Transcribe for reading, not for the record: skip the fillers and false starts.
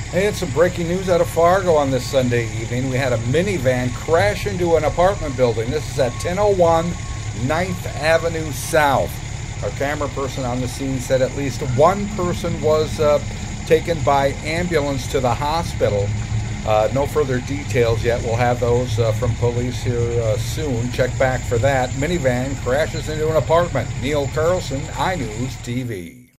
Hey, it's some breaking news out of Fargo on this Sunday evening. We had a minivan crash into an apartment building. This is at 1001 9th Avenue South. Our camera person on the scene said at least one person was taken by ambulance to the hospital. No further details yet. We'll have those from police here soon. Check back for that. Minivan crashes into an apartment. Neil Carlson, iNewZ TV.